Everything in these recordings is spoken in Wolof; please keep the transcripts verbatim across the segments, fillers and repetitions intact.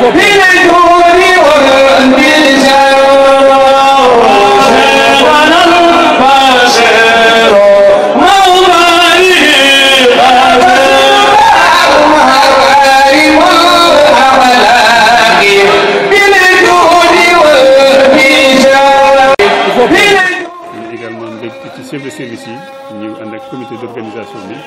chef de service yi ñu ànd ak comité d'organisation bi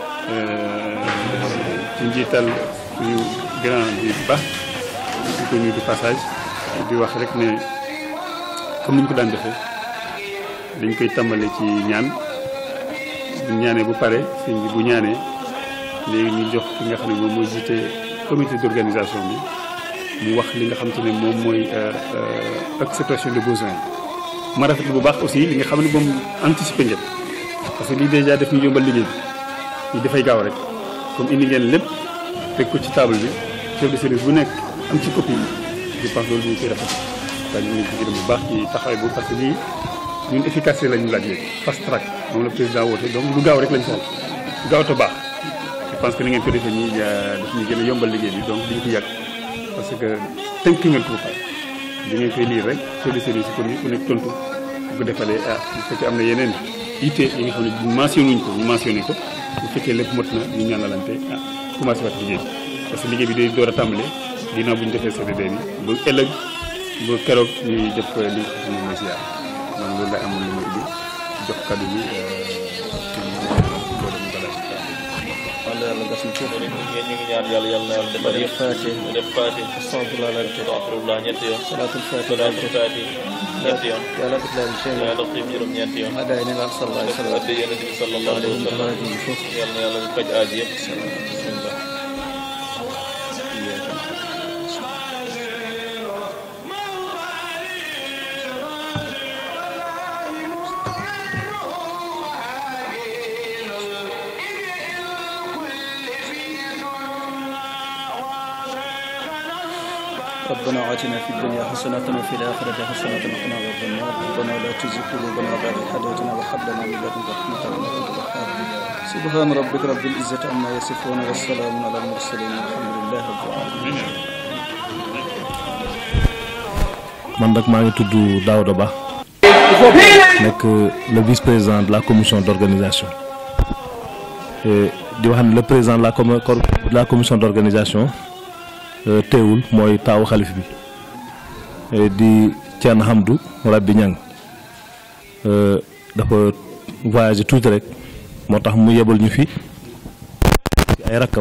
ci njiital suñu grand bi baax di ko nuyu de passage di wax rek ne comme ni ñu ko daan defee dañ koy tàmbale ci ñaan bu ñaanee bu pare sëñ bi bu ñaanee léegi ñu jox ki nga xam ne moom mooy jiite comité d'organisation bi mu wax li nga xam te ne moom mooy acceptation de besoin. ma rafetlu bu baax aussi li nga xam ne moom anticiper ngeen parce que lii déjà def ñu yombal liggéey bi ñu dafay gaaw rek comme indi ngeen lépp teg ko ci table bi chef de service bu nekk am ci copie je pense loolu ñu koy rafet daal ñu ngi gërëm bu baax ci taxawaay boobu parce que lii ñun efficacité la ñu laaj léegi fast track moom la président woote donc lu gaaw rek lañ soxla gaaw te baax je pense que ni ngeen ko defee nii daf ñu gën a yombal liggéey bi donc duñ ko yàgg parce que tënk ngeen ko ba di ngeen koy lire rek chef de service ko ni ku nekk tontu bu ko defalee ah bu fekkee am na yeneen yitte yi nga xam ne bu mentionné wuñ ko ñu mentionné ko bu fekkee lépp mot na ñu ñaanalante ah commencé waat liggéey parce que liggéey bi day door a tàmbale ginnaaw bu ñu defee C D D bi ba ëllëg ba keroog ñuy def li nga xam ne mooy ziar donc loolu lay amul lu ma ubbi jox kaddu bi wala yàlla gas na suuf ñu ngi ñaan yàlla yàlla na yàlla defal yëpp faati def faati astaghfirullah la astaghfirullah ñetti yoon salatul faati salatul faati ñetti yoon yàlla def leen seen yàlla xim juróom ñetti yoon aday ne nga sallallahu alayhi wa sallam aday yonent bi sallallahu alayhi wa sallam yàlla na yàlla faj aaji yëpp bismillah ربنا آتنا في الدنيا حسنة وفي الآخرة حسنة وقنا عذاب النار ربنا لا تزغ قلوبنا بعد إذ هديتنا وهب لنا من لدنك رحمة إنك أنت الوهاب سبحان ربك رب العزة عما يصفون والسلام على المرسلين والحمد لله رب العالمين. man nag maa ngi tudd Daouda Ba nekk le vice-président de la commission d'organisation di wax ne le président de la com de la commission d'organisation teewul mooy taawu xalif bi di Thierno Hamdou Rabbi Niang dafa voyagé tuuti rek moo tax mu yebal ñu fi ay rakkam.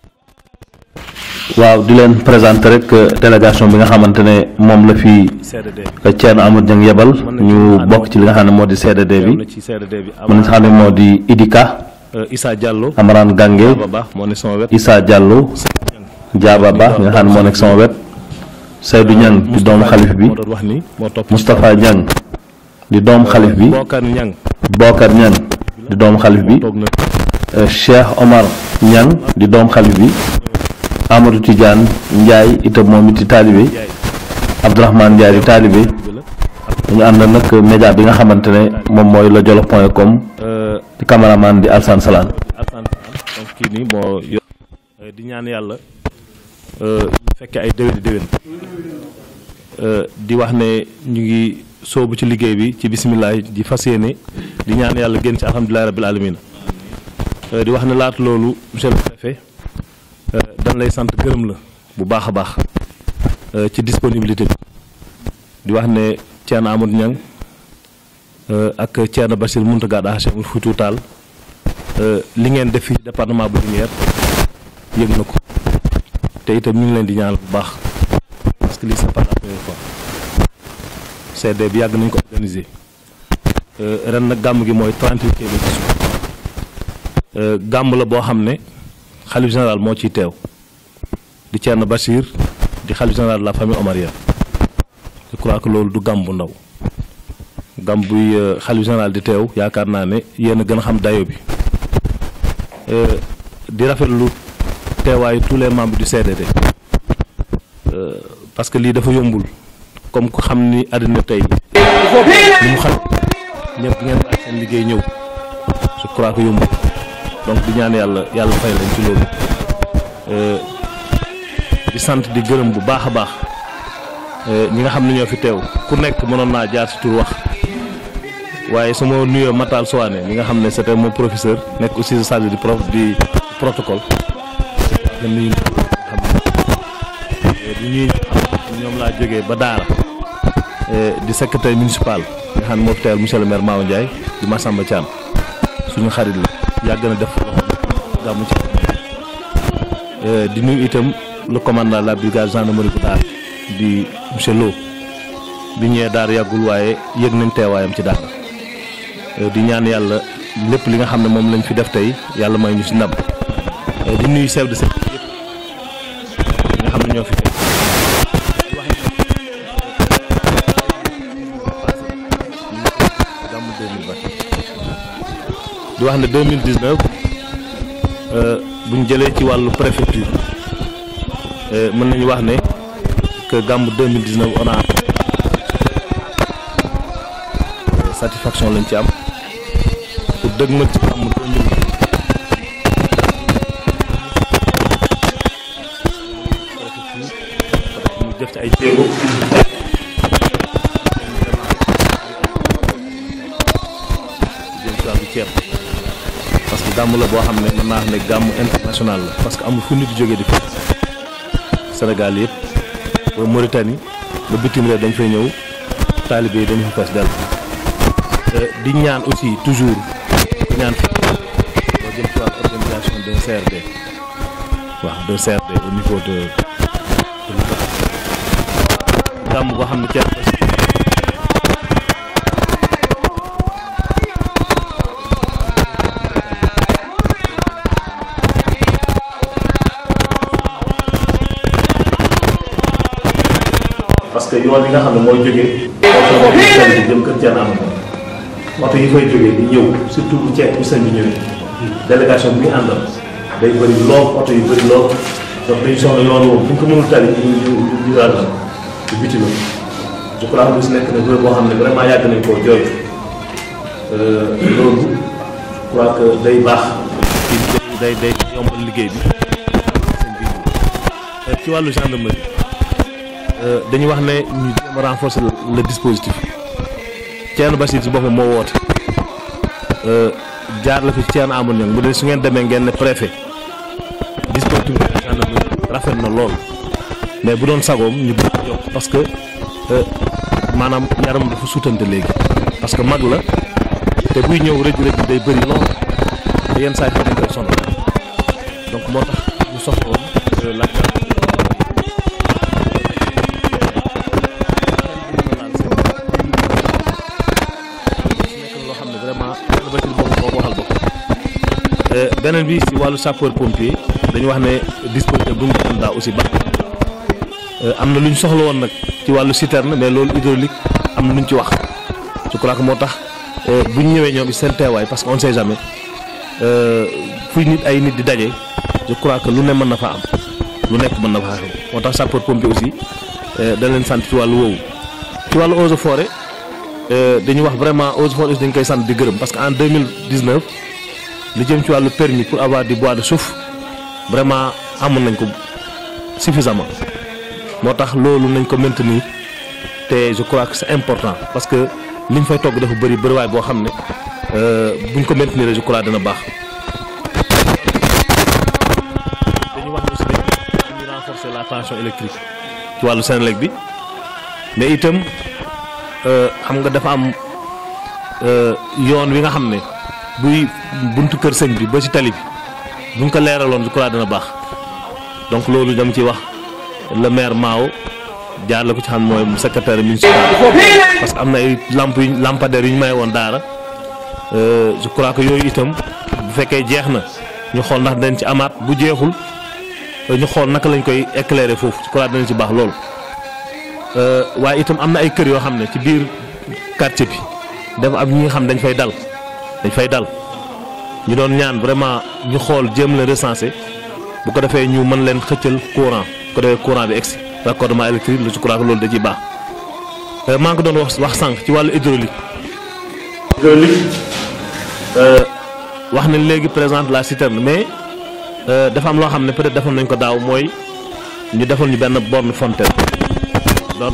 waaw di leen présenter rek délégation bi nga xamante ne moom la fi Thierno Amadou Niang yebal ñu bokk ci li nga xam ne moo di C D D bi mën nañu xam ne moo di Idika Issa Diallo Amaran Gange Issa Diallo Diaba Ba nga xam ne moo nekk sama wet Seydou Niang di doomu xalif bi Moustapha Niang di doomu xalif bi Bokar Niang di doomu xalif bi Cheikh Omar Niang di doomu xalif bi Amadou Tidiane Ndiaye itam moom it di taalibe Abdourahmane Ndiaye di taalibe ñu ànd nag média bi nga xamante ne moom mooy la jolof point com di caméraman di Alsane Salaan kii nii moo di ñaan yàlla fekkee ay déwén déwén di wax ne ñu ngi soobu ci liggéey bi ci bisimilah di fas yéene di ñaan yàlla génn ci alhamdulilah rabbil alamin di wax ne laata loolu monsieur le préfet dañ lay sant gërëm la bu baax a baax ci disponibilité bi di wax ne Thierno Amadou Niang ak Thierno Bachir Mountaga Daha Cheikhoul Foutou Tall li ngeen def fii département bu Linguère yëg na ko te itam ñu ngi leen di ñaanal bu baax parce que lii c'est pas la première fois C D bi yàgg nañ ko organiser ren nag gàmm gi mooy trente-huitième édition gàmm la boo xam ne xalif général moo ciy teew di Thierno Bachir di xalif général de la famille omarienne je crois que loolu du gàmm bu ndaw gàmm buy xalif général di teew yaakaar naa ne yéen a gën a xam dayo bi di rafetlu teewaayu tous les membres du C D D parce que lii dafa yombul comme ku xam ni àddina tey li mu xam ñëpp ngeen bàyyi seen liggéey ñëw je crois que yombul donc di ñaan yàlla yàlla fay leen ci loolu di sant di gërëm bu baax a baax ñi nga xam ne ñoo fi teew ku nekk mënoon naa jaar ci tur wax waaye su ma nuyoo Matal Soane mi nga xam ne c'était mon professeur nekk aussi chargé du prof di protocole nga nuyu xam ne di ñuy ñoom laa jógee ba Daara di secrétaire municipal nga xam ne moo fi teewal monsieur le maire Mawa Ndiaye di Massamba Thiam suñu xarit la yàgg na def gàmmu ci di nuyu itam le commandant de la brigade gendarmerie bu Daara di monsieur Lo bi ñëwee Daara yàggul waaye yëg nañ teewaayam ci Daara di ñaan yàlla lépp li nga xam ne moom lañ fi def tey yàlla may ñu si ndam di nuyu chef de service yëpp nga xam ne ñoo fi tey di wax ne deux mille dix-neuf buñ jëlee ci wàllu préfecture mën nañu wax ne que gàmmu deux mille dix-neuf on a satisfaction lañ ci am pour dëgg ma ci gàmmu deux mille ñu def ci ay jéego jëm ci wàllu ceeb parce que gàmmu la boo xam ne mën naa wax ne gàmmu international la parce que amul fu nit di jógee di fi Sénégal yëpp ba Mauritanie ba bitim réew dañ fay ñëw taalibe yi dañu fa fees dell di ñaan aussi toujours di ñaan fi boo jëm ci wàllu organisation d'un C R D waaw d'un C R D au niveau de gàmm boo xam ne ceeb parce que yoon yi nga xam ne mooy jógee oto bi jëm kër Thierno Amadou oto yi fay jógee di ñëw surtout bu ceeb bu sëñ bi ñëwee délégation bi ñu àndal day bëri lool oto yu bëri lool donc dañu soxla yoon woowu bu ñu ko mënul tali ñu ñu ñu daal la ci biti la je crois que si nekk na bërëb boo xam ne vraiment yàgg nañ koo jooytu loolu je crois que day baax day day yombal liggéey bi seen biir ci wàllu gendarmerie dañuy wax ne ñu jéem a renforcer le dispositif Thierno Bassir si boppam moo woote jaar la fi Thierno Amadou Niang mu de su ngeen demee ngeen ne préfet dispositif gendarmerie rafet na lool mais bu doon sagoom ñu bëgg yokk parce que maanaam yaram dafa sutante léegi parce que mag la te buy ñëw rëj rëj day bëri lool te yenn saa yi dañ koy sonal donc moo tax ñu soxla woon laaj beneen bi si wàllu sapeur pompier dañu wax ne dispositif bu ñu defoon daa aussi baax am na lu ñu soxla woon nag ci wàllu citerne mais loolu hydraulique am na lu ñu ci wax je crois que moo tax bu ñu ñëwee ñoom seen teewaay parce que on sait jamais fu nit ay nit di daje je crois que lu ne mën na fa am lu nekk mën na fa am moo tax sapeur pompier aussi dañ leen sant ci wàllu woowu ci wàllu eaux et forêt dañu wax vraiment eaux et forêt aussi dañ koy sant di gërëm parce que en deux mille dix-neuf li jëm ci wàllu permis pour avoir du bois de chauffe vraiment amoon nañ ko suffisamment moo tax loolu nañ ko maintenir te je crois que c'est important parce que liñ fay togg dafa bëri bëriwaay boo xam ne buñ ko maintenir je crois dina baax. dañu wax aussi dañuy renforcer la tension électrique ci wàllu Senelec bi mais itam xam nga dafa am yoon wi nga xam ne. buy buntu kër sëñ bi ba ci tali bi buñ ko leeraloon je crois dina baax donc loolu dama ci wax le maire Mao jaar la ko ci xam mooy secrétaire municipal parce que am na ay lamp yu lampadaires yu ñu may woon Daara je crois que yooyu itam bu fekkee jeex na ñu xool ndax dañ ci amaat bu jeexul ñu xool naka lañ koy éclairer foofu je crois danañ ci baax loolu waaye itam am na ay kër yoo xam ne ci biir quartier bi dafa am ñi nga xam dañ fay dal. dañ fay dal ñu doon ñaan vraiment ñu xool jéem leen recenser bu ko defee ñu mën leen xëccal courant bu ko defee courant bi egsi raccordement électrique la je crois que loolu da ciy baax maa ngi ko doon wax wax sànq ci wàllu hydraulique hydraulique wax nañ léegi présente la citerne mais dafa am loo xam ne peut-être defoon nañ ko daaw mooy ñu defal ñu benn borne fontaine donc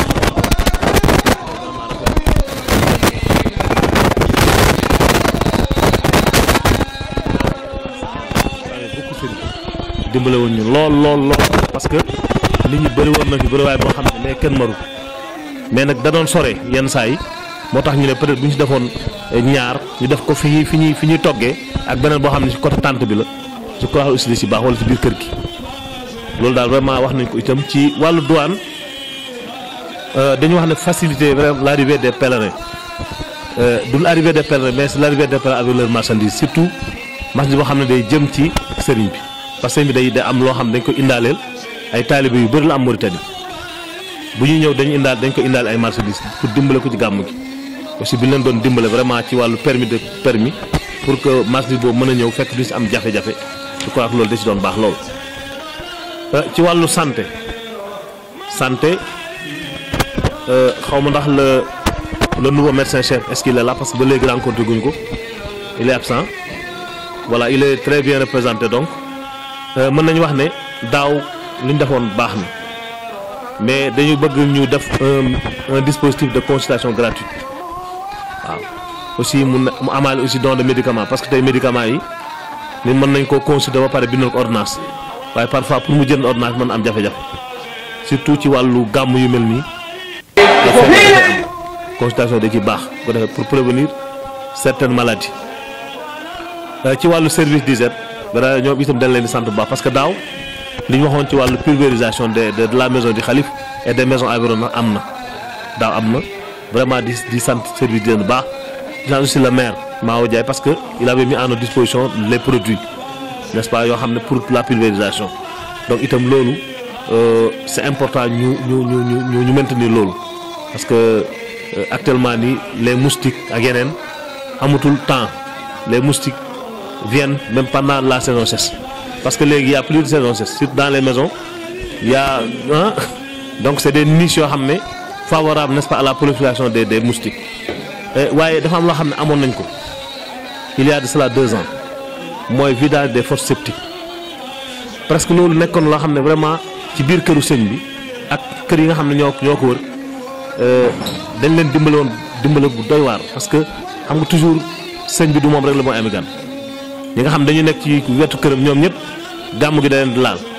dimbale woon ñu lool lool lool parce que nit ñi bëri woon na fi bëriwaay boo xam ne mais kenn maru mais nag da doon sore yenn saa yi moo tax ñu ne peut-être bu ñu si defoon ñaar ñu def ko fi ñuy fi ñuy fi ñuy toggee ak beneen boo xam ne si côté tente bi la je crois aussi da si baax wala si biir kër gi loolu daal vraiment wax nañ ko itam ci wàllu douane dañu wax ne faciliter vraiment l'arrivée des pèlerins du l'arrivée des pèlerins mais c'est l'arrivée des pèlerins avec leurs marchandises surtout marchandise boo xam ne day jëm ci sëriñ bi parce que sëriñ bi day day am loo xam ne dañ ko indaaleel ay taalibe yu bëri la am Mauritanie bu ñuy ñëw dañu indaal dañ ko indaale ay marchandises pour dimbale ko ci gàmm gi aussi bi leen doon dimbale vraiment ci wàllu permis de permis pour que marchandise boobu mën a ñëw fekk du si am jafe-jafe je crois que loolu da si doon baax loolu. ci wàllu santé santé xaw ma ndax le le nouveau médecin chef est-ce qu'il est là parce que ba léegi rencontré guñ ko il est absent voilà il est très bien représenté donc mën nañu wax ne daaw li ñu defoon baax na mais dañu bëgg ñu def un un dispositif de consultation gratuite waaw aussi mu mu amaale aussi don de médicaments parce que tey médicaments yi ni mën nañ koo consulter ba pare bindal ko ordonnance waaye parfois pour mu jënd ordonnance mën am jafe-jafe surtout ci wàllu gàmm yu mel nii consultation da ci baax ko defee pour prévenir certaines maladies ci wàllu service d'hygiène bara ñoom itam dañ leen di sant bu baax parce que daaw li ñu waxoon ci wàllu pulvérisation de de la maison du khalife et des maisons environnantes am na daaw am na vraiment di di sant service d'hygiène bu baax di sant aussi le maire Mao Diaye parce que il avait mis à notre disposition les produits n'est-ce pas yoo xam ne pour la pulvérisation donc itam loolu c'est important ñu ñu ñu ñu ñu maintenir loolu parce que actuellement nii les moustiques ak yeneen amatul temps les moustiques viennent même pendant la saison sèche parce que léegi y a plus de saison sèche surtout dans les maisons il y a hein, donc c'est des niches yoo xam ne favorables n'est-ce pas à la prolifération des des moustiques waaye dafa am loo xam ne amoon nañ ko il y a de cela deux ans mooy vidage des fosses septiques presque loolu nekkoon loo xam ne vraiment ci biir këru sëñ bi ak kër yi nga xam ne ñoo ñoo ko wër dañ leen dimbale woon dimbale bu doy waar parce que xam nga toujours sëñ bi du moom rek la mooy ami gan ñi nga xam dañu nekk ci wetu këram ñoom ñëpp gàmm gi da leen di laal